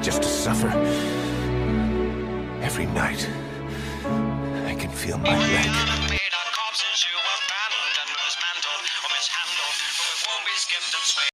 just to suffer. Every night, I can feel my leg. Paid our corpses you abandoned, dismantled or mishandled, but we won't be skipped and swayed.